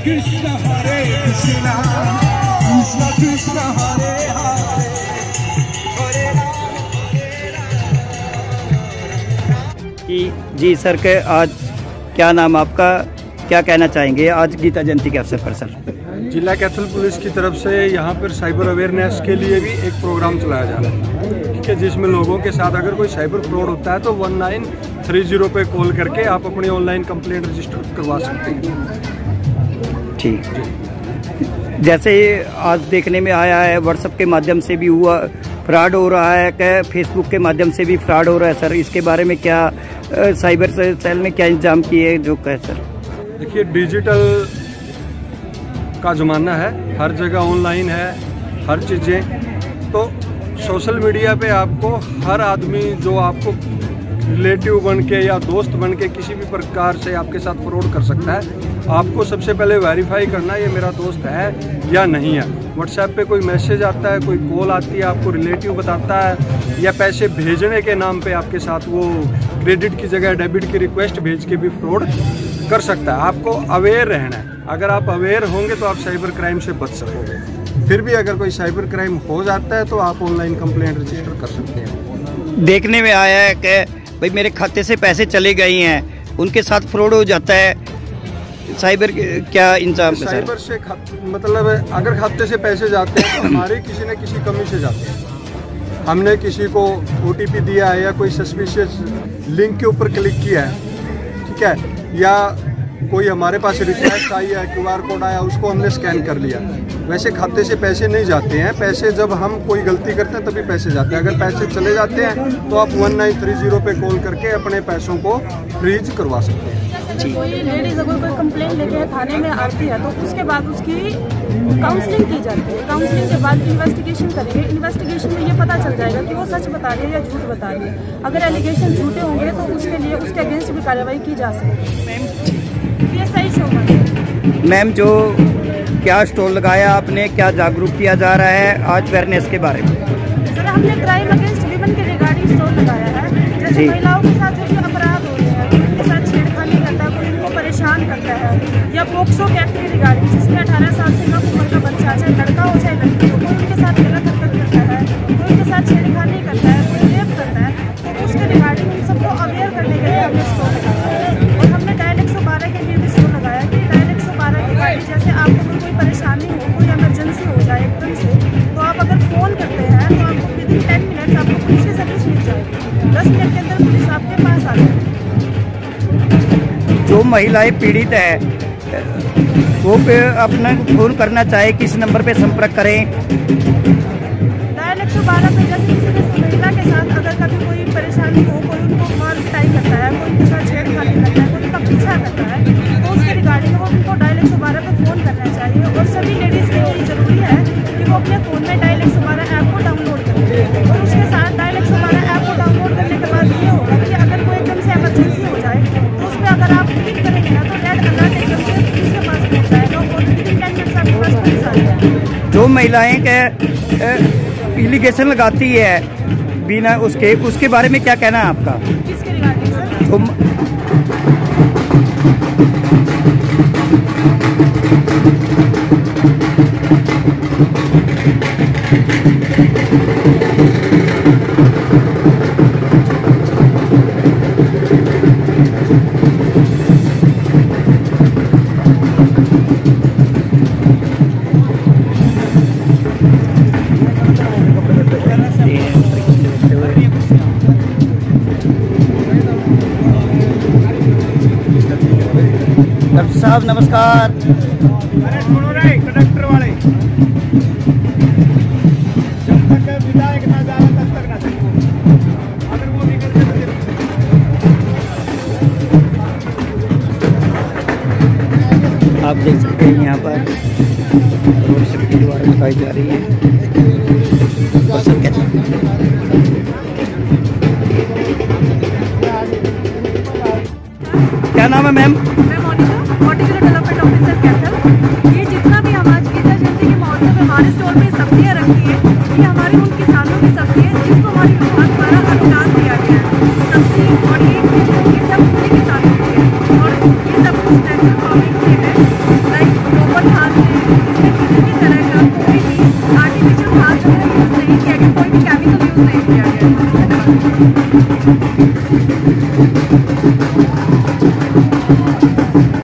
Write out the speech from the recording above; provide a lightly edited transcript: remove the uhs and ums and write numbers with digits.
कृष्ण हरे कृष्ण कृष्ण कृष्ण हरे हरे हरे राम। जी सर के आज क्या नाम आपका, क्या कहना चाहेंगे आज गीता जयंती के अवसर पर सर? जिला कैथल पुलिस की तरफ से यहाँ पर साइबर अवेयरनेस के लिए भी एक प्रोग्राम चलाया जा रहा है, ठीक है, जिसमें लोगों के साथ अगर कोई साइबर फ्रॉड होता है तो 1930 पे कॉल करके आप अपनी ऑनलाइन कंप्लेंट रजिस्टर करवा सकते हैं। ठीक, जैसे आज देखने में आया है व्हाट्सएप के माध्यम से भी हुआ फ्रॉड हो रहा है, क्या फेसबुक के माध्यम से भी फ्रॉड हो रहा है सर? इसके बारे में क्या साइबर सेल में क्या इंतजाम किए जो कहे सर? देखिए, डिजिटल का ज़माना है, हर जगह ऑनलाइन है हर चीज़ें, तो सोशल मीडिया पे आपको हर आदमी जो आपको रिलेटिव बन के या दोस्त बन के किसी भी प्रकार से आपके साथ फ्रॉड कर सकता है। आपको सबसे पहले वेरीफाई करना ये मेरा दोस्त है या नहीं है। व्हाट्सएप पे कोई मैसेज आता है, कोई कॉल आती है, आपको रिलेटिव बताता है या पैसे भेजने के नाम पे आपके साथ वो क्रेडिट की जगह डेबिट की रिक्वेस्ट भेज के भी फ्रॉड कर सकता है। आपको अवेयर रहना है, अगर आप अवेयर होंगे तो आप साइबर क्राइम से बच सकोगे। फिर भी अगर कोई साइबर क्राइम हो जाता है तो आप ऑनलाइन कंप्लेंट रजिस्टर कर सकते हैं। देखने में आया है कि भाई मेरे खाते से पैसे चले गए हैं, उनके साथ फ्रॉड हो जाता है, साइबर क्या इंतजाम? साइबर से मतलब अगर खाते से पैसे जाते हैं तो हमारे किसी न किसी कमी से जाते हैं। हमने किसी को OTP दिया है या कोई सस्पिशियस लिंक के ऊपर क्लिक किया है, ठीक है, या कोई हमारे पास रिक्वेस्ट आई है, QR कोड आया, उसको हमने स्कैन कर लिया। वैसे खाते से पैसे नहीं जाते हैं, पैसे जब हम कोई गलती करते हैं तभी पैसे जाते हैं। अगर पैसे चले जाते हैं तो आप 1930 पे कॉल करके अपने पैसों को फ्रीज करवा सकते हैं। कोई लेडीज़ अगर कोई कंप्लेंट लेके थाने में आती है तो उसके बाद उसकी काउंसलिंग की जाती है। काउंसलिंग के बाद इन्वेस्टिगेशन करेंगे। इन्वेस्टिगेशन में ये पता चल जाएगा कि वो सच बता रही है या झूठ बता रही है। अगर एलिगेशन झूठे होंगे तो उसके लिए उसके अगेंस्ट भी कार्रवाई की जा सकती है। ये सही शो मैम, जो क्या स्टॉल लगाया आपने, क्या जागरूक किया जा रहा है आज अवेयरनेस के बारे में? सर, हमने क्राइम अगेंस्ट विमेन के रिगार्डिंग स्टॉल लगाया है। जैसे महिलाओं के साथ जो अपराध हो रहे हैं, उनके साथ छेड़खानी करता है, कोई उनको परेशान करता है, या पोक्सो एक्ट के रिगार्डिंग जिसमें 18 साल से कम उम्र का बच्चा, चाहे लड़का हो चाहे लड़की हो, कोई उनके साथ गलत हरकत करता है, कोई उनके साथ छेड़खानी करता है, कोई रेप करता है, तो उसके रिगार्डिंग उन सबको अवेयर करने के लिए हमने स्टॉल लगाया है। और हमने डायल 112 के लिए भी स्टॉल लगाया कि डायल 112 के गाड़ी जैसे आपको कोई परेशानी हो, कोई इमरजेंसी हो जाए एकदम से, तो आप अगर फ़ोन करते हैं तो आपको विदिन 10 मिनट आपको पुलिस की सर्विस मिल जाएगी। 10 मिनट के अंदर पुलिस आपके पास आ जाएगी। जो महिलाएं पीड़ित है वो अपना फोन करना चाहे किस नंबर पे संपर्क करें? डायल 112 पे जैसे किसी महिला के साथ अगर कभी कोई परेशानी हो, कोई उनको मार पिटाई करता है, कोई उनके साथ छेड़खानी करता है, कोई उनका पीछा करता है, तो उसके रिगार्डिंग वो उनको डायल 112 पे फ़ोन करना चाहिए। और सभी लेडीज़ के लिए ज़रूरी है कि वो अपने फ़ोन में डायल 112 ऐप को डाउनलोड करें। और उसके साथ डायल 112 ऐप को डाउनलोड करने के बाद ये होगा कि अगर कोई एकदम से इमरजेंसी हो जाए तो उस पर अगर आप क्लिक करेंगे ना तो रेड अलर्ट एकदम से पुलिस के पास पहुँच जाएगा और विदिन 10 मिनट्स आपके पास पुलिस आ जाएगी। जो महिलाएं के एलिगेशन लगाती है बिना उसके बारे में क्या कहना है आपका? किसके रिगार्डिंग सर? डॉक्टर साहब नमस्कार। कंडक्टर वाले जब तक विधायक ना जाए तब तक ना चले, अगर वो निकल जाए। आप देख सकते हैं यहाँ पर रोड सेफ्टी द्वारा दिखाई जा रही है। क्या नाम है मैम? मैं Monika, horticulture development officer Kaithal. ये जितना भी हम आज गीता जयंती के महोत्सव में हमारे स्टॉल में सब्जियाँ रखी है, ये हमारे उन किसानों की सब्जी है जिसको हमारी विभाग द्वारा अनुदान दिया गया है। सब्जी और ये सब पूरे किसानों की है और ये सब कुछ नेचुरल फार्मिंग से है। लाइक नहीं किया गया, कोई भी केमिकल यूज़ नहीं किया गया।